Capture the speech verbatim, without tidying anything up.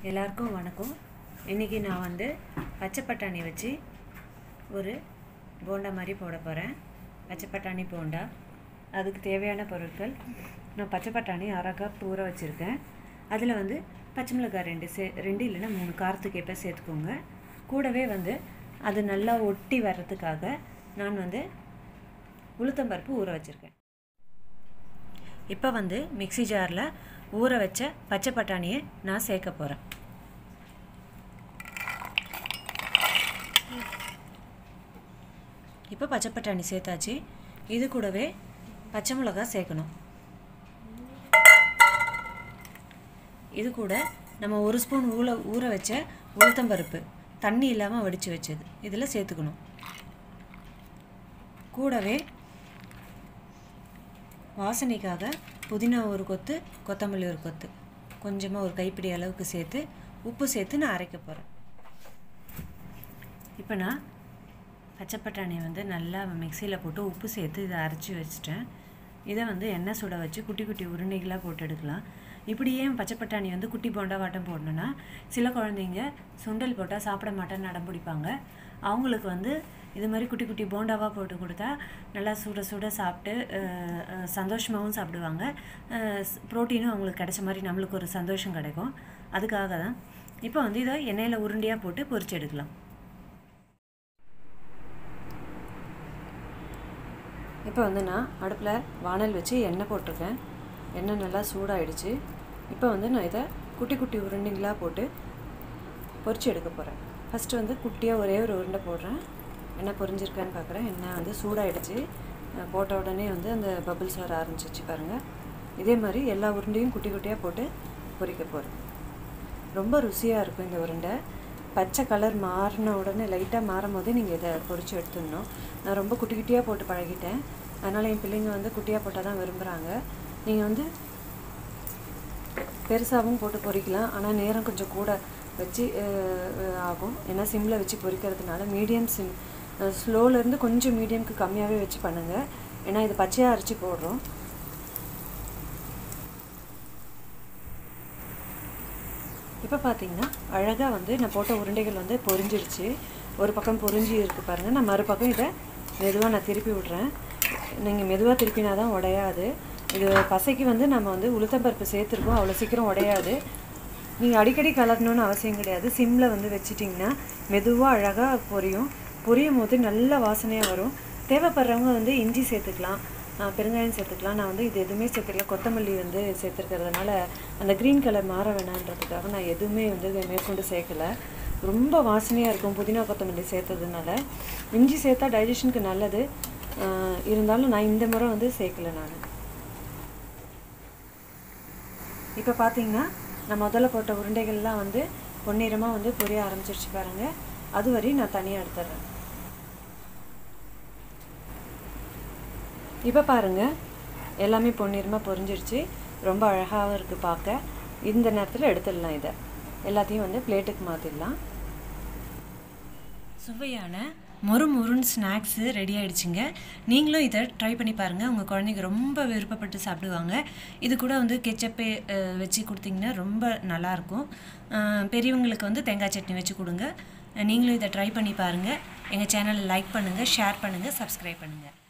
எல்லாருக்கும் வணக்கம். இன்றைக்கி நான் வந்து பச்சை பட்டாணி வச்சு ஒரு போண்டா மாதிரி போட போகிறேன். பச்சை பட்டாணி போண்டா. அதுக்கு தேவையான பொருட்கள், நான் பச்சை பட்டாணி அரை கப் ஊற வச்சுருக்கேன். அதில் வந்து பச்சை மிளகாய் ரெண்டு சே ரெண்டு இல்லைன்னா மூணு காரத்துக்கு ஏற்ப சேர்த்துக்கோங்க. கூடவே வந்து அது நல்லா ஒட்டி வர்றதுக்காக நான் வந்து உளுத்தம்பருப்பு ஊற வச்சுருக்கேன். இப்போ வந்து மிக்ஸி ஜாரில் ஊற வச்ச பச்சை பட்டாணியை நான் சேர்க்க போகிறேன். இப்போ பச்சை பட்டாணி சேர்த்தாச்சு. இது கூடவே பச்சை மிளகாய் சேர்க்கணும். இது கூட நம்ம ஒரு ஸ்பூன் ஊற ஊற வச்ச உளுத்தம்பருப்பு தண்ணி இல்லாமல் வடித்து வச்சது இதில் சேர்த்துக்கணும். கூடவே வாசனைக்காக புதினா ஒரு கொத்து, கொத்தமல்லி ஒரு கொத்து, கொஞ்சமாக ஒரு கைப்பிடி அளவுக்கு சேர்த்து உப்பு சேர்த்து நான் அரைக்க போகிறேன். இப்போ நான் பச்சை பட்டாணி வந்து நல்லா மிக்சியில் போட்டு உப்பு சேர்த்து இதை அரைச்சி வச்சுட்டேன். இதை வந்து எண்ணெய் சுட வச்சு குட்டி குட்டி உருண்டைகளாக போட்டு எடுக்கலாம். இப்படியே பச்சை பட்டாணி வந்து குட்டி போண்டா வாட்டம் போடணுன்னா சில குழந்தைங்க சுண்டல் போட்டால் சாப்பிட மாட்டேன்னு நடம் பிடிப்பாங்க. அவங்களுக்கு வந்து இது மாதிரி குட்டி குட்டி போண்டாவாக போட்டு கொடுத்தா நல்லா சுட சுட சாப்பிட்டு சந்தோஷமாகவும் சாப்பிடுவாங்க. ப்ரோட்டீனும் அவங்களுக்கு கிடைச்ச மாதிரி நம்மளுக்கு ஒரு சந்தோஷம் கிடைக்கும். அதுக்காக தான் இப்போ வந்து இதை எண்ணெயில் உருண்டையாக போட்டு பொரிச்சு எடுக்கலாம். இப்போ வந்து நான் அடுப்பில் வானல் வச்சு எண்ணெய் போட்டிருக்கேன். எண்ணெய் நல்லா சூடாகிடுச்சு. இப்போ வந்து நான் இதை குட்டி குட்டி உருண்டைங்களாக போட்டு பொரிச்சு எடுக்க போகிறேன். ஃபஸ்ட்டு வந்து குட்டியாக ஒரே ஒரு உருண்டை போடுறேன். எண்ணெய் பொரிஞ்சிருக்கான்னு பார்க்குறேன். எண்ணெய் வந்து சூடாகிடுச்சு. போட்ட உடனே வந்து அந்த பபிள்ஸ் வர ஆரம்பிச்சிச்சு பாருங்கள். இதே மாதிரி எல்லா உருண்டையும் குட்டி குட்டியாக போட்டு பொரிக்க போகிறேன். ரொம்ப ருசியாக இருக்கும் இந்த உருண்டை. பச்சை கலர் மாறின உடனே லைட்டாக மாறும் போதே நீங்கள் இதை பொரித்து எடுத்துடணும். நான் ரொம்ப குட்டி குட்டியாக போட்டு பழகிட்டேன். அதனால் என் பிள்ளைங்க வந்து குட்டியாக போட்டால் தான் விரும்புகிறாங்க. நீங்கள் வந்து பெருசாகவும் போட்டு பொரிக்கலாம். ஆனால் நேரம் கொஞ்சம் கூட வச்சு ஆகும். ஏன்னா சிம்மில் வச்சு பொரிக்கிறதுனால மீடியம் சிம் ஸ்லோலேருந்து கொஞ்சம் மீடியமுக்கு கம்மியாகவே வச்சு பண்ணுங்கள். ஏன்னா இது பச்சையாக அரைச்சி போடுறோம். இப்போ பார்த்தீங்கன்னா அழகாக வந்து நான் போட்ட உருண்டைகள் வந்து பொரிஞ்சிடுச்சு. ஒரு பக்கம் பொரிஞ்சு இருக்குது பாருங்கள். நான் மறுபக்கம் இதை மெதுவாக நான் திருப்பி விட்றேன். நீங்கள் மெதுவாக திருப்பினா தான் உடையாது. இது பசைக்கு வந்து நம்ம வந்து உளுத்தம்பருப்பு சேர்த்துருக்கோம், அவ்வளோ சீக்கிரம் உடையாது. நீங்கள் அடிக்கடி கலரணும்னு அவசியம் கிடையாது. சிம்மில் வந்து வச்சிட்டிங்கன்னா மெதுவாக அழகாக பொரியும். பொரியும் போது நல்ல வாசனையாக வரும். தேவைப்படுறவங்க வந்து இஞ்சி சேர்த்துக்கலாம், பெருங்காயம் சேர்த்துக்கலாம். நான் வந்து இது எதுவுமே சேர்த்துக்கல. கொத்தமல்லி வந்து சேர்த்துருக்கிறதுனால அந்த க்ரீன் கலர் மாற வேணான்றதுக்காக நான் எதுவுமே வந்து மேற்கொண்டு சேர்க்கலை. ரொம்ப வாசனையாக இருக்கும் புதினா கொத்தமல்லி சேர்த்ததுனால. இஞ்சி சேர்த்தா டைஜஷனுக்கு நல்லது. இருந்தாலும் நான் இந்த முறை வந்து சேர்க்கலை. நான் இப்போ பார்த்தீங்கன்னா நான் முதல்ல போட்ட உருண்டைகள்லாம் வந்து பொன்னிறமாக வந்து பொரிய ஆரம்பிச்சிருச்சு பாருங்கள். அது வரையும் நான் தனியாக எடுத்துடுறேன். இப்போ பாருங்கள் எல்லாமே பொன்னிறமாக பொரிஞ்சிருச்சு. ரொம்ப அழகாகவும் இருக்குது பார்க்க. இந்த நேரத்தில் எடுத்துடலாம். இதை எல்லாத்தையும் வந்து பிளேட்டுக்கு மாற்றிடலாம். சுவையான மொறு மொறுன்னு ஸ்நாக்ஸு ரெடி ஆகிடுச்சிங்க. நீங்களும் இதை ட்ரை பண்ணி பாருங்கள். உங்கள் குழந்தைங்க ரொம்ப விருப்பப்பட்டு சாப்பிடுவாங்க. இது கூட வந்து கெச்சப்பே வச்சு கொடுத்தீங்கன்னா ரொம்ப நல்லாயிருக்கும். பெரியவங்களுக்கு வந்து தேங்காய் சட்னி வச்சு கொடுங்க. நீங்களும் இதை ட்ரை பண்ணி பாருங்கள். எங்கள் சேனலை லைக் பண்ணுங்கள், ஷேர் பண்ணுங்கள், சப்ஸ்கிரைப் பண்ணுங்கள்.